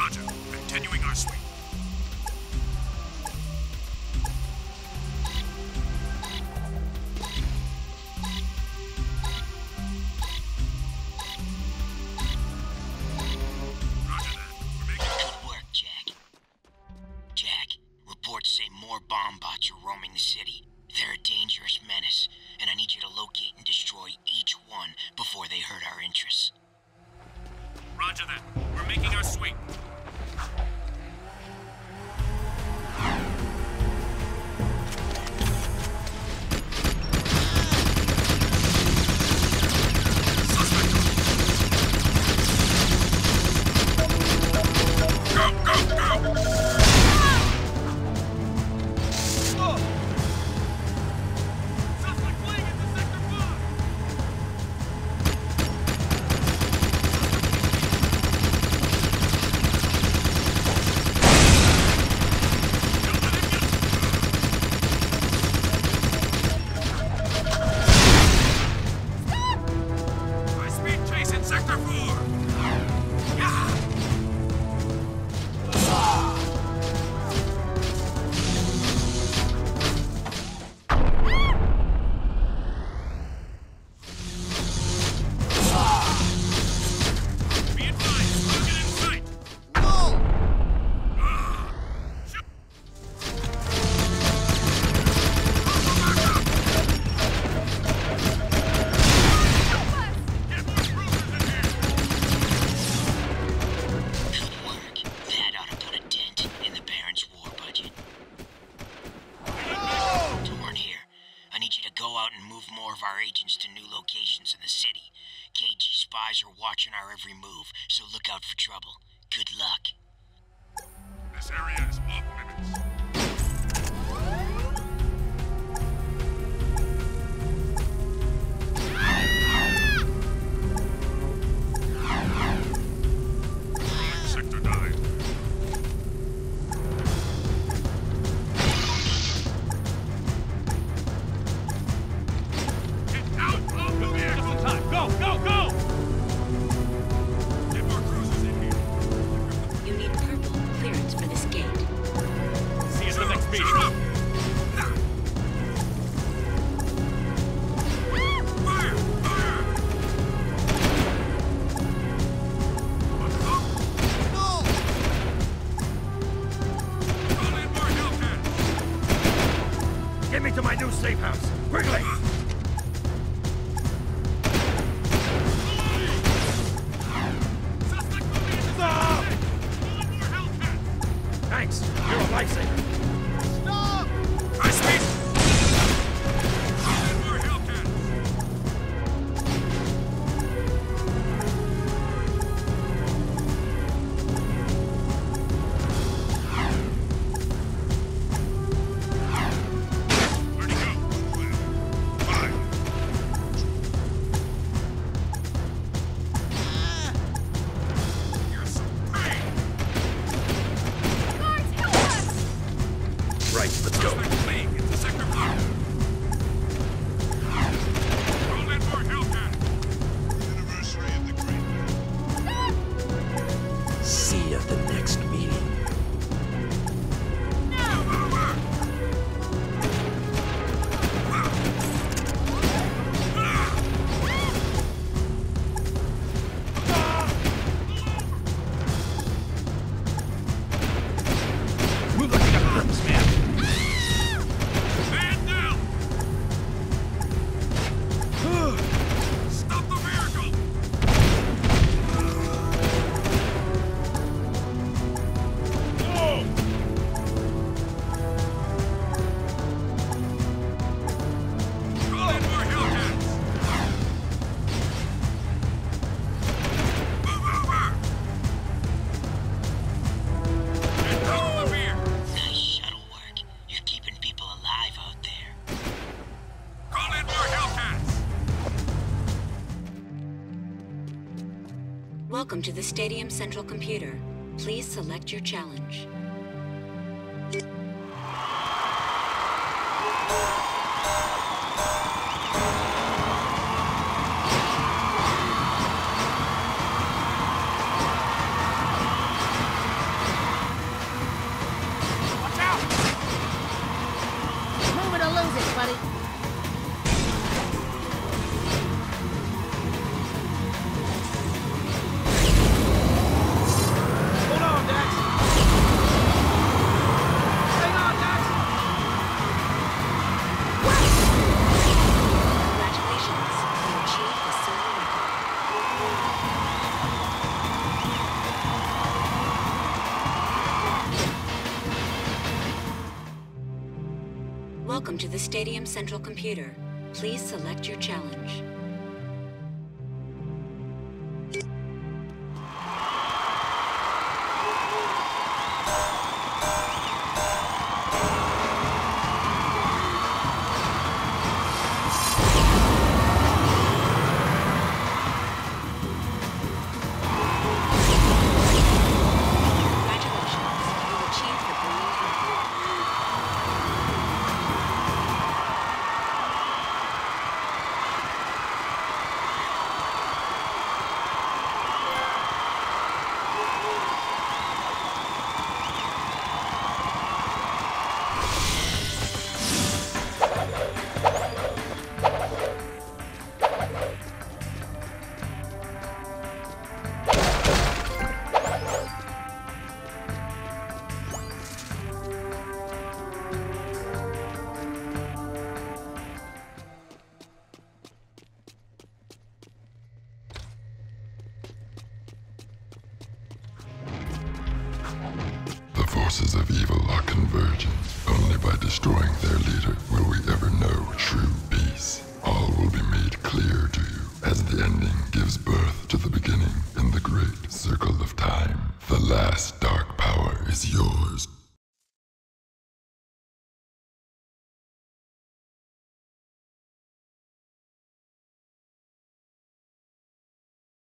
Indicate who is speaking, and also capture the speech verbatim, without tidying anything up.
Speaker 1: Roger. Continuing our sweep.
Speaker 2: Reports say more bomb bots are roaming the city. They're a dangerous menace, and I need you to locate and destroy each one before they hurt our interests.
Speaker 1: Roger that. We're making our sweep.
Speaker 2: Agents to new locations in the city. K G spies are watching our every move, so look out for trouble. Good luck.
Speaker 1: This area is off limits. Sector nine.
Speaker 3: Go, go, go!
Speaker 1: Get more cruisers in here.
Speaker 4: You need purple clearance for this gate.
Speaker 3: See you at the next meeting.
Speaker 1: Fire! Fire!
Speaker 3: No!
Speaker 1: Call in more Hellcats!
Speaker 3: Get me to my new safe house, quickly! Thanks. You're a lifesaver. Stop!
Speaker 1: I speak! Call in more Hellcats! Where'd he go? Five. You're so pain!
Speaker 3: Right, let's go.
Speaker 1: Fleeing into Sector five. Call in more Hellcats! Anniversary of the Great Battle.
Speaker 3: See you at the next meeting. Move like you got purpose, man.
Speaker 1: Man down! Stop the vehicle! Whoa! Call in more Hellcats! Move over! Get out of the vehicle!
Speaker 2: Nice shuttle work. You're keeping people alive out there.
Speaker 1: Call in more Hellcats!
Speaker 4: Welcome to the Stadium Central Computer. Please select your challenge. Welcome to the Stadium Central Computer. Please select your challenge.
Speaker 5: The forces of evil are converging. Only by destroying their leader will we ever know true peace. All will be made clear to you as the ending gives birth to the beginning in the great circle of time. The last